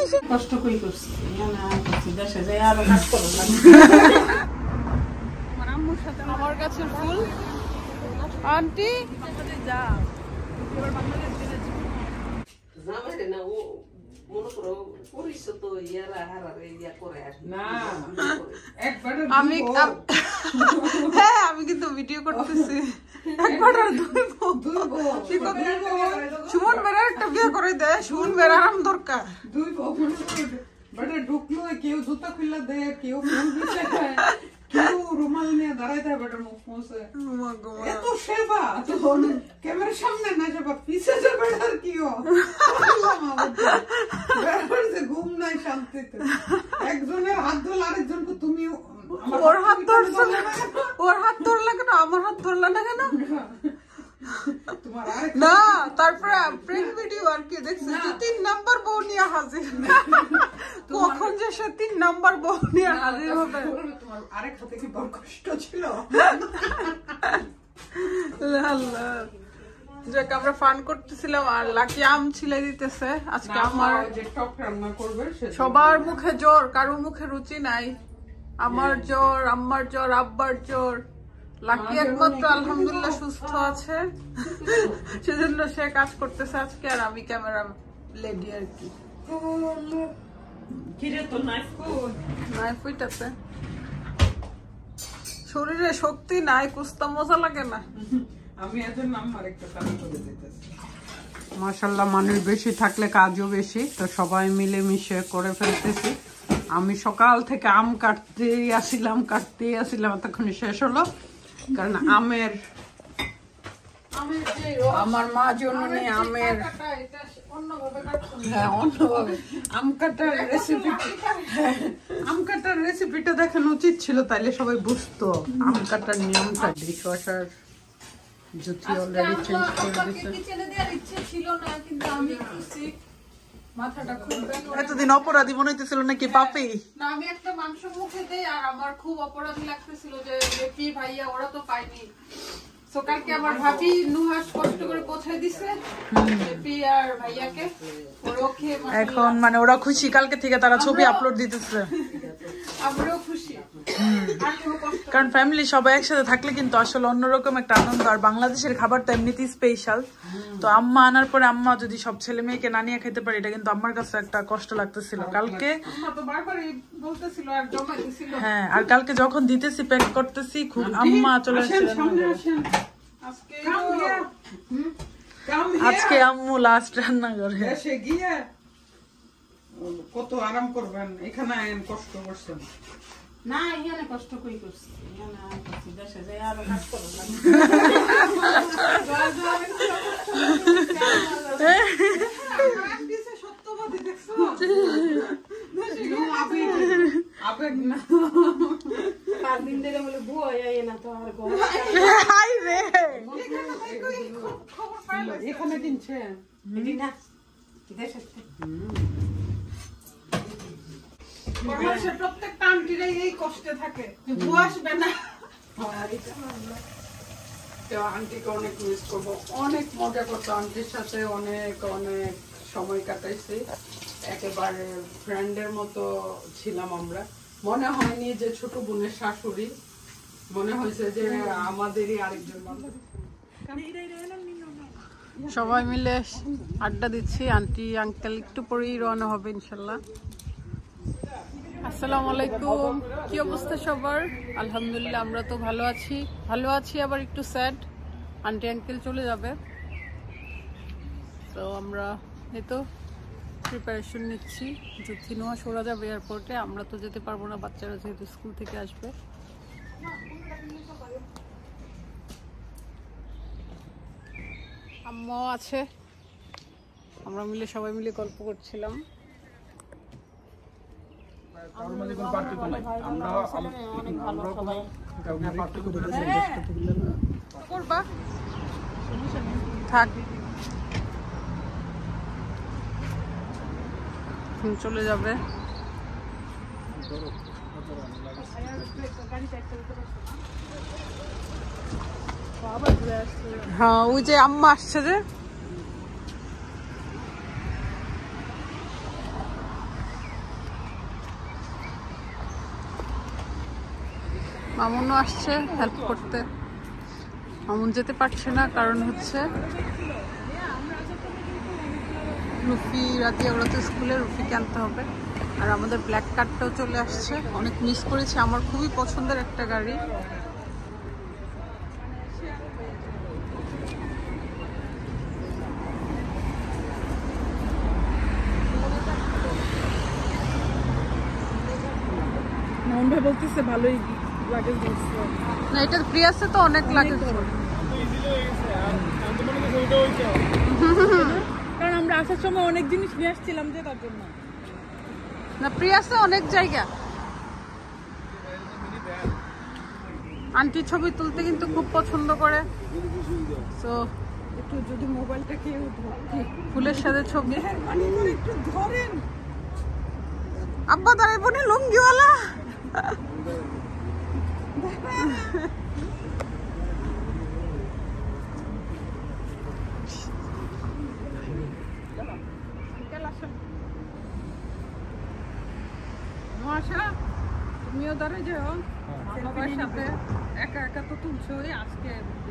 কষ্ট কই করছি দেশে যাই আরো কাজ করো আম্মুর সাথে আমার গাছের ফুল আন্টি যা এবার বাংলাদেশ যাবে না ও মনে করো পরিচিত তো ইয়ারা হারারে ইয়া করে না একবার আমি হ্যাঁ আমি কিন্তু ভিডিও করতেছি একবার সুমন বেড়ার একটা বিয়ে করে দেয় সুমন বেড়ার আরাম দরকার দুই বড় ঢুকলো কেউ জুতা খুলে দেয় কেউ ফোন দিতে হয় কেউ রুমাল নিয়ে দাঁড়ায় দেয় বড় মুখ মুছে এত সেবা তখন ক্যামেরার সামনে না যাবা পিছে যাবে আর কিও বেড়ার যে ঘুম নাই শান্তিতে একজনের হাত ধরলে আরেকজনকে তুমি ওর হাত ধরলে কেন আমার হাত ধরলে না কেন না তারপরে প্রেম ভিডিও আর কি দেখছি 3 নাম্বার বউ নিয়ে হাজির কখন যে সে 3 নাম্বার বউ নিয়ে হাজির হবে তোমার আরেক হাতে কি বড় কষ্ট ছিল আল্লাহ যাক আমরা ফান করতেছিলাম আর লাকি আম ছিলে দিতেছে আজকে আমার যে টক রান্না করবে সবার মুখে জ্বর কারো মুখে রুচি নাই আমার জ্বর আম্মার জ্বর আব্বার জ্বর লাকি একমাত্র আলহামদুলিল্লাহ সুস্থ আছে সেজন্য সে কাজ করতেছে আজকে আর আমি ক্যামেরা লেডি আর কি কিরে তো নাইফ উইটাতে শরীরে শক্তি নাই কুস্তা মজা লাগে না আমি এদের নাম্বার একটা কাজ করে দিতেছি মাশাআল্লাহ মানুষ বেশি থাকলে কাজও বেশি তো সবাই মিলে মিশে করে ফেলতেছি আমি সকাল থেকে আম কাটতেই আসিলাম তখন শেষ হলো কারণ আমের আমার মা জন্য নেই আমের হ্যাঁ অন্যভাবে আম কাটার রেসিপিটা দেখানো উচিত ছিল তাইলে সবাই বুঝতো আম কাটার নিয়মটা ডিশওয়াশার জুতি অলরেডি চেঞ্জ করে দিয়েছে মাথাটা খুব এতদিন অপরাধী মনে হইতেছিল নাকি পাপি না আমি একটা মাংস মুখে দেই আর আমার খুব অপরাধী লাগতেছিল যে কি ভাইয়া ওরা তো পাইনি সো কালকে আমার ভাবি নুহাস কষ্ট করে পৌঁছে দিছে পি আর ভাইয়াকে ওরকে এখন মানে ওরা খুশি কালকে থেকে তারা ছবি আপলোড দিতেছে আমরাও খুশি কারণ ফ্যামিলি সবাই একসাথে থাকলে কিন্তু আসলে অন্যরকম একটা আনন্দ আর বাংলাদেশের খাবারটা এমনিতেই স্পেশাল তো আম্মা আনার পরে আম্মা যদি সব ছেলে মেয়েকে না নিয়ে খেতে পারে এটা কিন্তু আমার কাছে একটা কষ্ট লাগতেছিল কালকে হ্যাঁ আর কালকে যখন দিতেছি প্যাক করতেছি খুব আম্মা চলে আজকে আম্মু লাস্ট রান্না করে গিয়ে কত আরাম করবেন এখানে কষ্ট করছেন না এখানে কষ্ট কই করছি দেশে যাই আরো কাজ করো সত্যবাদী দেখছো আবেগ না 5 দিন ধরে বলে বুয়া না তো আর এখানে কিনছে প্রত্যেকটা আন্টিরা এই কষ্টে থাকে আসবে না আন্টিকে অনেক মিস করবো অনেক মজা করতো আন্টির সাথে অনেক অনেক সময় কাটাইছি একেবারে ফ্রেন্ডের মতো ছিলাম আমরা মনে হয়নি যে ছোট বোনের শাশুড়ি মনে হয়েছে যে আমাদেরই আরেকজন সবাই মিলে আড্ডা দিচ্ছি আন্টি আঙ্কেল একটু পরেই রওনা হবে ইনশাল্লাহ আসসালামু আলাইকুম কি অবস্থা সবার আলহামদুলিল্লাহ আমরা তো ভালো আছি আবার একটু স্যাড আন্টি আঙ্কেল চলে যাবে তো আমরা এই তো প্রিপারেশন নিচ্ছি যুথি নোয়া সরা যাবে এয়ারপোর্টে আমরা তো যেতে পারবো না বাচ্চারা যেহেতু স্কুল থেকে আসবে আম্মাও আছে আমরা মিলে সবাই মিলে গল্প করছিলাম থাক চলে যাবে হ্যাঁ ওই যে আম্মা আসছে যে মামুনও আসছে হেল্প করতে। মামুন যেতে পারছে না, কারণ হচ্ছে রুফি রাতিয়া ওরা তো স্কুলে, রুফিকে আনতে হবে। আর আমাদের ব্ল্যাক কারটাও চলে আসছে, অনেক মিস করেছি। আমার খুবই পছন্দের একটা গাড়ি। মামুন ভাই বলতেছে ভালোই লাগেজ দিচ্ছে না, এটা প্রিয়াসে তো অনেক লাগেজ, কারণ আমরা আসার সময় অনেক জিনিস নিয়ে আসছিলাম যে তার জন্য। না প্রিয়াসে অনেক জায়গা। আন্টি ছবি তুলতে কিন্তু খুব পছন্দ করে, তো একটু যদি মোবাইলটাকে ফুলের সাথে ছবি। একটু ধরেন। আব্বা দাঁড়াই বোনে লুঙ্গিওয়ালা। তুমিও দাঁড়াই যাও বাবার সাথে, একা একা তো তুলছোই আজকে।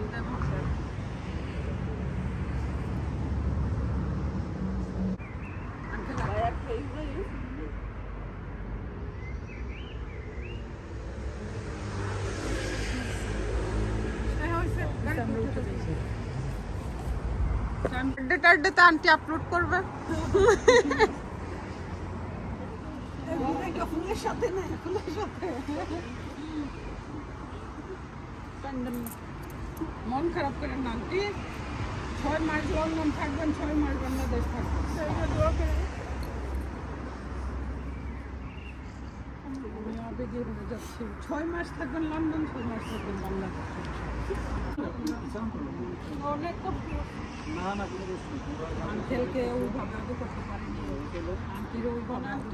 টার্ডেতে আন্টি আপলোড করবে। ফুলের সাথে না, ফুলের সাথে মন খারাপ করেন না আন্টি, 6 মাস লন্ডন থাকবেন, 6 মাস বাংলাদেশ থাকবেন। 6 মাস থাকবেন লন্ডন, 6 মাস থাকবেন বাংলাদেশ। অনেক আঙ্কেলকে ওইভাবে আগে করতে পারিনি, আন্টির ওইভাবে আন্টি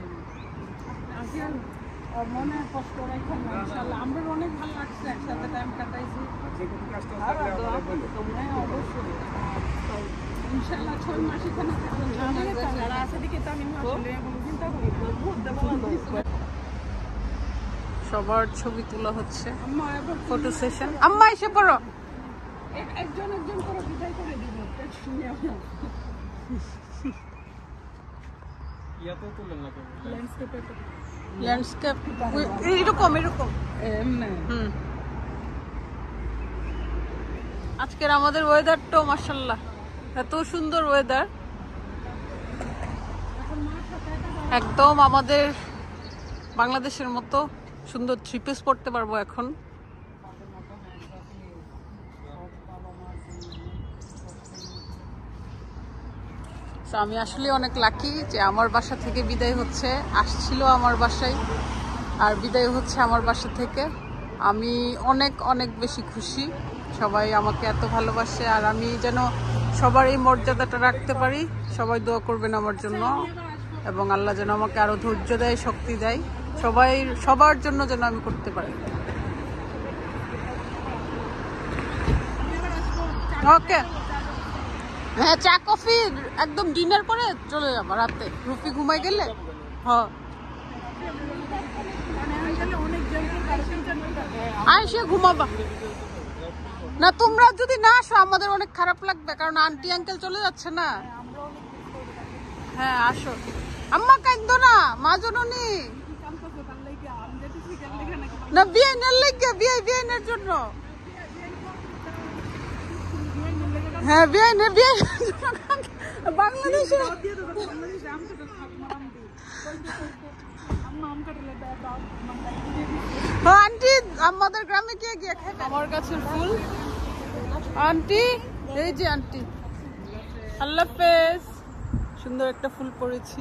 মনে কষ্ট রাখেন না। ইনশাল্লাহ আমরা অনেক ভালো লাগছে, একসাথে টাইম কাটাইছি। অবশ্যই ইনশাল্লাহ 6 মাস এখানে থাকবেন। যারা আছে দিকে তো আমি আসলে চিন্তা করি সবার ছবি তোলা হচ্ছে, ফটো সেশন। আম্মা এসে পড়ো, একজন একজন করে বিদায় করে দিব। ল্যান্ডস্কেপ এরকম এরকম। আজকের আমাদের ওয়েদারটাও মাশাআল্লাহ এত সুন্দর ওয়েদার, একদম আমাদের বাংলাদেশের মতো সুন্দর 3 পিস পরতে পারবো এখন। আমি আসলে অনেক লাকি যে আমার বাসা থেকে বিদায় হচ্ছে, আসছিল আমার বাসায় আর বিদায় হচ্ছে আমার বাসা থেকে। আমি অনেক অনেক বেশি খুশি, সবাই আমাকে এত ভালোবাসে, আর আমি যেন সবার এই মর্যাদাটা রাখতে পারি। সবাই দোয়া করবেন আমার জন্য, এবং আল্লাহ যেন আমাকে আরো ধৈর্য দেয়, শক্তি দেয়, সবার জন্য যেন আমি করতে পারি। ওকে, হ্যাঁ চা কফি একদম ডিনার করে চলে যাবো রাতে, রুফি ঘুমাই গেলে। হ্যাঁ আইসে ঘুমাবা না, তোমরা যদি না আসো আমাদের অনেক খারাপ লাগবে, কারণ আন্টি আঙ্কেল চলে যাচ্ছে না। হ্যাঁ আসো, আম্মা কাঁদো না, মা জননী না, বিয়ের লেগে বিয়ের জন্য। হ্যাঁ বিয়ে বাংলাদেশে আন্টি আমাদের গ্রামে গিয়ে খাই। আমার গাছের ফুল আন্টি, এই যে আন্টি, আল্লাহ হাফেজ। সুন্দর একটা ফুল পড়েছি।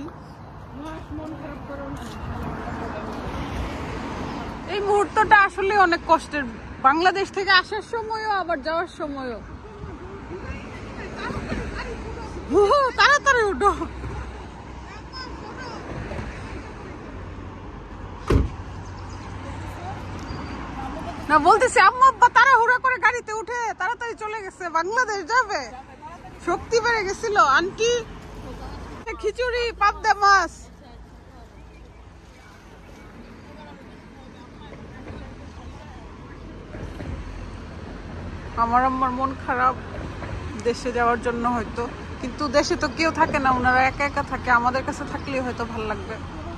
এই মুহূর্তটা আসলে অনেক কষ্টের, বাংলাদেশ থেকে আসার সময়ও আবার যাওয়ার সময়ও। তাড়াতাড়ি উঠো। না বলতেছি আম্মা আব্বা তাড়াহুড়া করে গাড়িতে উঠে তাড়াতাড়ি চলে গেছে, বাংলাদেশ যাবে, শক্তি বেড়ে গেছিল। আন্টি খিচুড়ি, পাবদা মাছ। আমার আম্মার মন খারাপ দেশে যাওয়ার জন্য হয়তো, কিন্তু দেশে তো কেউ থাকে না, ওনারা একা একা থাকে, আমাদের কাছে থাকলেই হয়তো ভালো লাগবে।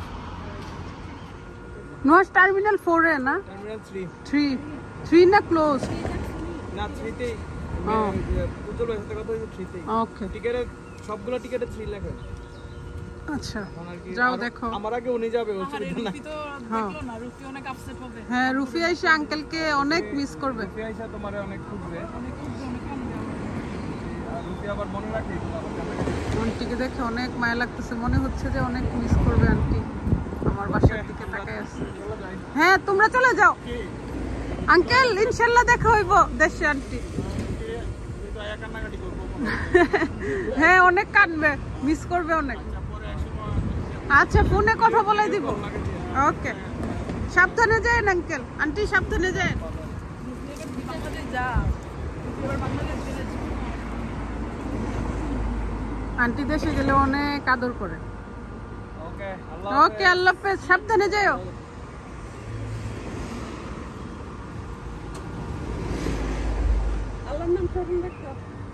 নুহাস টার্মিনাল 4 এ না? টার্মিনাল 3 না ক্লোজ? না 3 তেই। উজ্জ্বল ভাইয়ের সাথে কথা হয়েছে 3 তেই। ওকে, টিকেটে সবগুলো টিকেটে 3 লেখা। আচ্ছা যাও দেখো। আমার আগে উনি যাবে, অসুবিধা নাই। হ্যাঁ, রুফি আইসা আঙ্কেলকে অনেক মিস করবে। রুফি আইসা তোমারে অনেক খুঁজবে। আর রুফি আবার মনে রাখে আন্টিকে দেখে অনেক মায়া লাগতেছে, মনে হচ্ছে যে অনেক মিস করবে আন্টি। আমার বাসার দিকে তাকায় আছে। হ্যাঁ তোমরা চলে যাও আঙ্কেল, ইনশাল্লাহ দেখা হইব দেশে আন্টি। হ্যাঁ অনেক কাঁদবে, মিস করবে অনেক। আচ্ছা ফোনে কথা বলে দিব। ওকে, সাবধানে যান আঙ্কেল, আন্টি সাবধানে যান। আন্টি দেশে গেলে অনেক আদর করে। ওকে আল্লাহ হাফেজ, সাবধানে যাও। আল্লাহর নাম স্মরণ রাখো।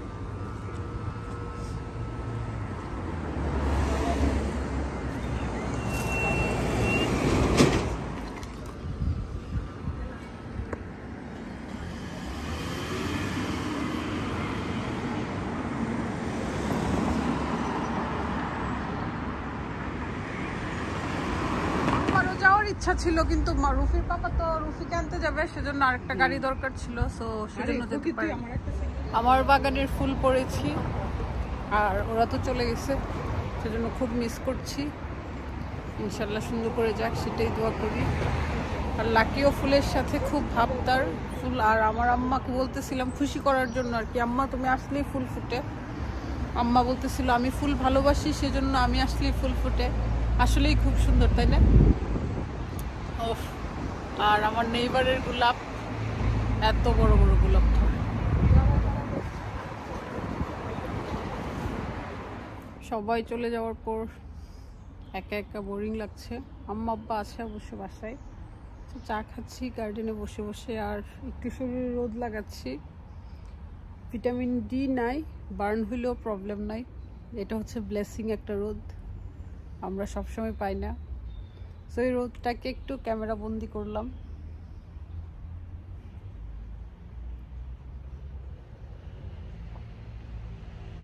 ইচ্ছা ছিল কিন্তু রুফির পাপা তো রুফিকে আনতে যাবে, সেজন্য আরেকটা গাড়ি দরকার ছিল, সো সেজন্য যেতে পারি। আমার বাগানের ফুল পড়েছি আর ওরা তো চলে গেছে, সেজন্য খুব মিস করছি। ইনশাল্লাহ সুন্দর করে যাক, সেটাই দোয়া করি। আর লাকিও ফুলের সাথে খুব ভাবতার ফুল। আর আমার আম্মাকে বলতেছিলাম খুশি করার জন্য আর কি, আম্মা তুমি আসলেই ফুল ফুটে। আম্মা বলতেছিল আমি ফুল ভালোবাসি, সেজন্য আমি আসলেই ফুল ফুটে। আসলেই খুব সুন্দর, তাই না? আর আমার নেইবারের গোলাপ, এত বড় বড় গোলাপ। সবাই চলে যাওয়ার পর একা একা বোরিং লাগছে। আম্মা আব্বা আছে অবশ্য বাসায়, চা খাচ্ছি গার্ডেনে বসে বসে, আর একটু শরীরে রোদ লাগাচ্ছি। ভিটামিন ডি নাই, বার্ন হইলেও প্রবলেম নাই। এটা হচ্ছে ব্লেসিং একটা রোদ, আমরা সবসময় পাই না। সো এই রোদটাকে একটু ক্যামেরা বন্দি করলাম।